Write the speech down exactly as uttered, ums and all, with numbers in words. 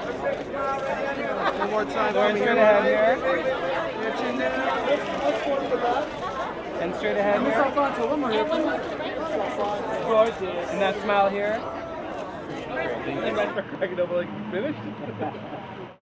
One more time. Lauren, straight ahead here. And straight ahead here. And that smile here. Cracking up like finished.